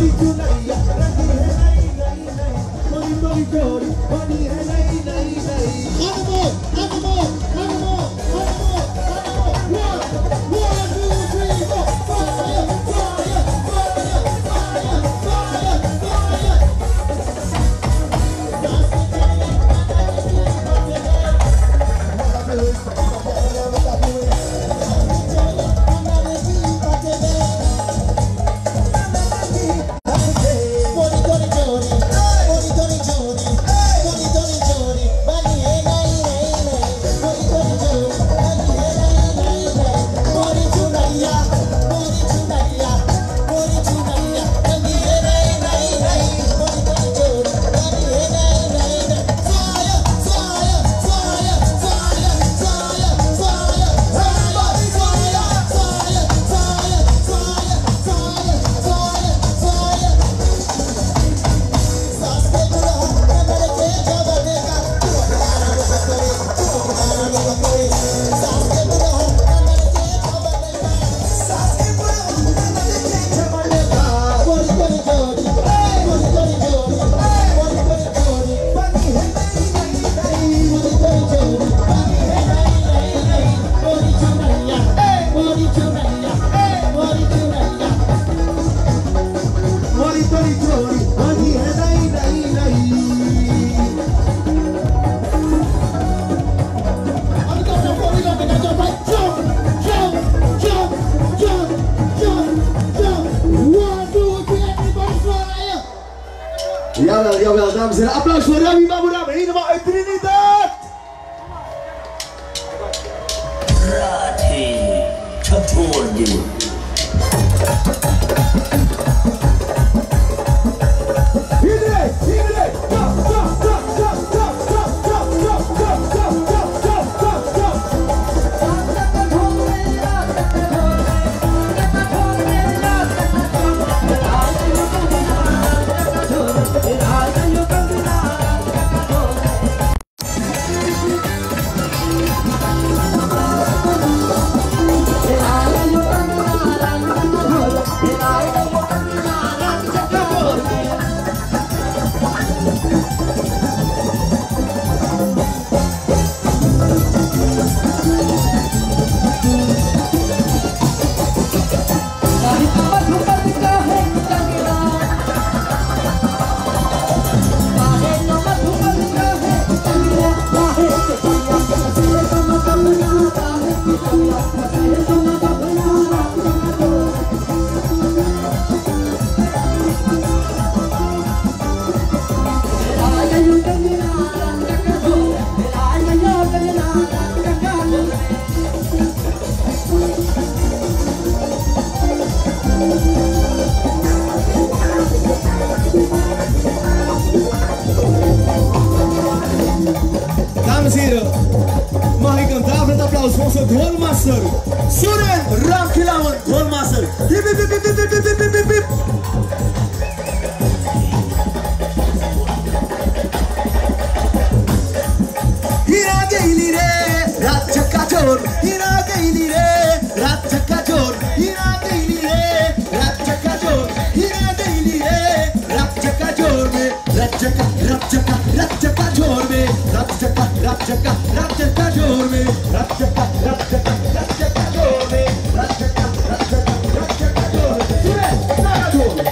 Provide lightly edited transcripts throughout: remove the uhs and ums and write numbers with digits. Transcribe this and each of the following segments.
Jawel, dames en heren. Applaus voor Rami Mamouram, helemaal uit Trinidad. Rati Chaturdi. Dames en heren, mag ik een daverend applaus voor onze Dwolmaster, Suren Ramkilawan Dwolmaster. Hip hip hip hip hip hip hip hip hip. Hira gaili re, Ratchakachor. Hira gaili re, Ratchakachor. Hira gaili re, Ratchakachor. Hira gaili re, Ratchakachor me, Ratchaka, Ratchaka, Ratchakachor me, Ratchaka, Ratchaka, Ratchakachor me, Ratchaka, Ratchaka, Ratchakachor me, Ratchaka, Ratchaka, Ratchakachor me. Sure, Ratchakachor.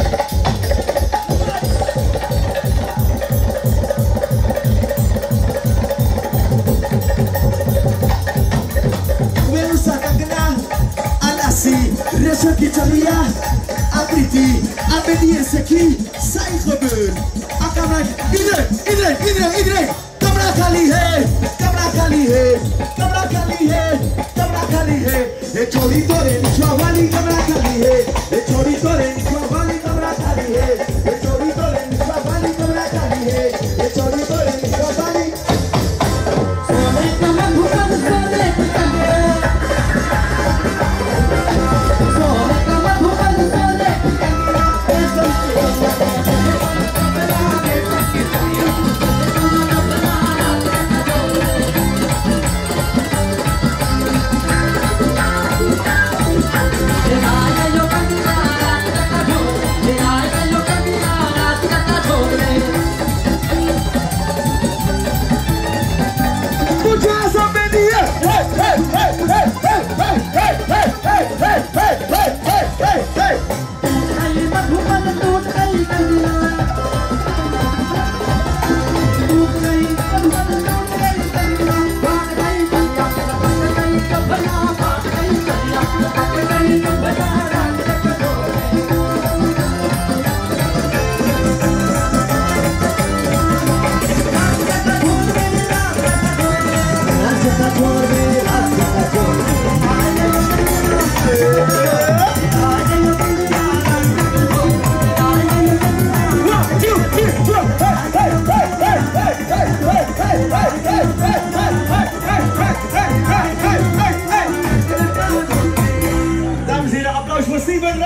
Resaki Chalia, Abriti, Abediense ki, sai gebeur. Akamrak, iedereen. Kamra Kali hai, Kamra Kali hai, Kamra Kali hai, Kamra Kali hai. E chori tore ni chawali Kamra Kali hai, e chori tore ni chawali Kamra Kali hai, e chori tore ni chawali Kamra Kali hai, e chori tore ni chawali. Sole kama bhukan sole kama.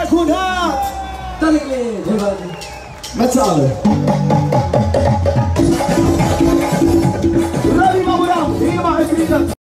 goed uit. Dat ik weer. Met z'n allen. Ravi Mamuram, hier maar even.